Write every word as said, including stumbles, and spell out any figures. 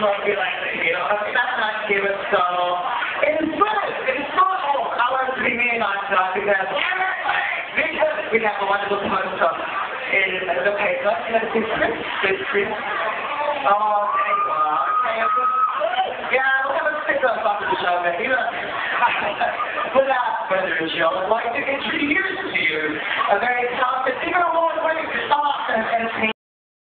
won't be like that, you know. That's not give it so. It's fun. It's fun. Oh, I want to be me and I because because we have a wonderful time stuff in the paper. Let's do Chris. This Chris. Oh, there you are. Okay. Yeah, we'll have a stick up after the show, maybe. Without further ado, I'd like to introduce to you